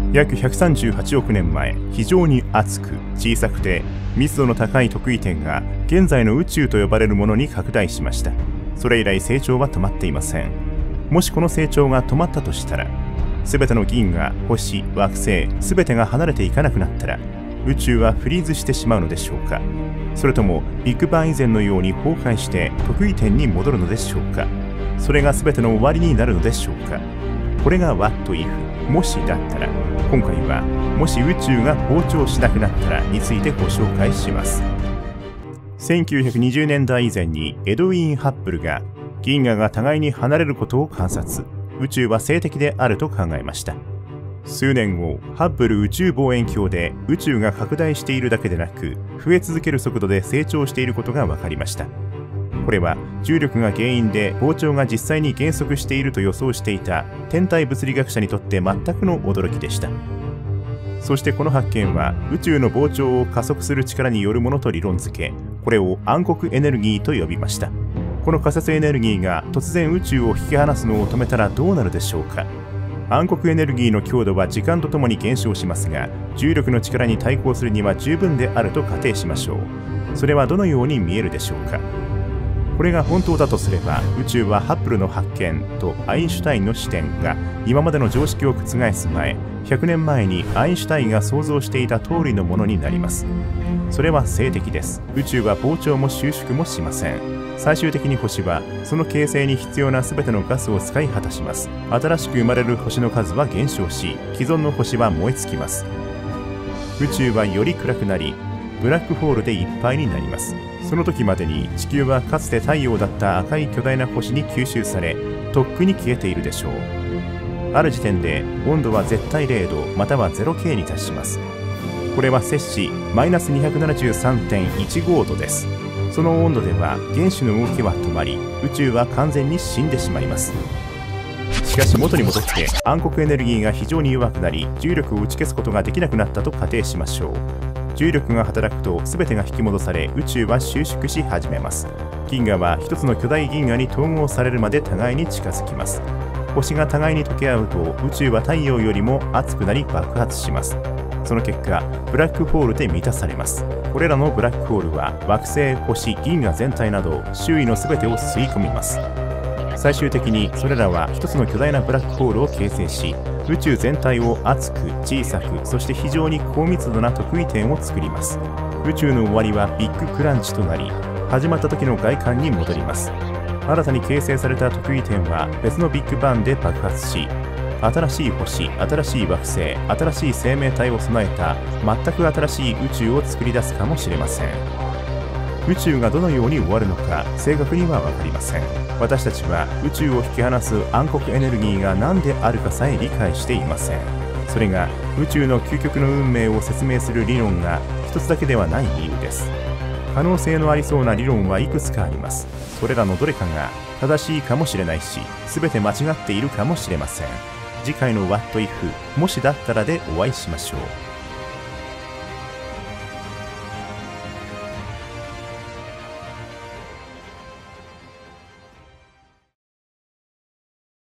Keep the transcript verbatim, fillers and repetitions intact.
約ひゃくさんじゅうはちおくねんまえ、非常に厚く小さくて密度の高い特異点が現在の宇宙と呼ばれるものに拡大しました。それ以来成長は止まっていません。もしこの成長が止まったとしたら、全ての銀河、星、惑星、全てが離れていかなくなったら、宇宙はフリーズしてしまうのでしょうか。それともビッグバン以前のように崩壊して特異点に戻るのでしょうか。それが全ての終わりになるのでしょうか。これが What if もしだったら。今回はもし宇宙が膨張しなくなったらについてご紹介します。せんきゅうひゃくにじゅうねんだい以前にエドウィン・ハッブルが銀河が互いに離れることを観察、宇宙は静的であると考えました。数年後、ハッブル宇宙望遠鏡で宇宙が拡大しているだけでなく、増え続ける速度で成長していることが分かりました。これは重力が原因で膨張が実際に減速していると予想していた天体物理学者にとって全くの驚きでした。そしてこの発見は宇宙の膨張を加速する力によるものと理論付け、これを暗黒エネルギーと呼びました。この仮説エネルギーが突然宇宙を引き離すのを止めたらどうなるでしょうか。暗黒エネルギーの強度は時間とともに減少しますが、重力の力に対抗するには十分であると仮定しましょう。それはどのように見えるでしょうか。これが本当だとすれば、宇宙はハッブルの発見とアインシュタインの視点が今までの常識を覆す前、ひゃくねんまえにアインシュタインが想像していた通りのものになります。それは静的です。宇宙は膨張も収縮もしません。最終的に星はその形成に必要な全てのガスを使い果たします。新しく生まれる星の数は減少し、既存の星は燃え尽きます。宇宙はより暗くなり、ブラックホールでいっぱいになります。その時までに地球はかつて太陽だった赤い巨大な星に吸収され、とっくに消えているでしょう。ある時点で温度は絶対れいどまたは ゼロケー に達します。これは摂氏マイナス にひゃくななじゅうさんてんいちご 度です。その温度では原子の動きは止まり、宇宙は完全に死んでしまいます。しかし元に戻って暗黒エネルギーが非常に弱くなり、重力を打ち消すことができなくなったと仮定しましょう。重力が働くと全てが引き戻され、宇宙は収縮し始めます。銀河は一つの巨大銀河に統合されるまで互いに近づきます。星が互いに溶け合うと宇宙は太陽よりも熱くなり爆発します。その結果ブラックホールで満たされます。これらのブラックホールは惑星、星、銀河全体など周囲の全てを吸い込みます。最終的にそれらは一つの巨大なブラックホールを形成し、宇宙全体を熱く小さく、そして非常に高密度な特異点を作ります。宇宙の終わりはビッグクランチとなり、始まった時の外観に戻ります。新たに形成された特異点は別のビッグバンで爆発し、新しい星、新しい惑星、新しい生命体を備えた全く新しい宇宙を作り出すかもしれません。宇宙がどのように終わるのか正確には分かりません。私たちは宇宙を引き離す暗黒エネルギーが何であるかさえ理解していません。それが宇宙の究極の運命を説明する理論が一つだけではない理由です。可能性のありそうな理論はいくつかあります。それらのどれかが正しいかもしれないし、全て間違っているかもしれません。次回の What if もしだったらでお会いしましょう。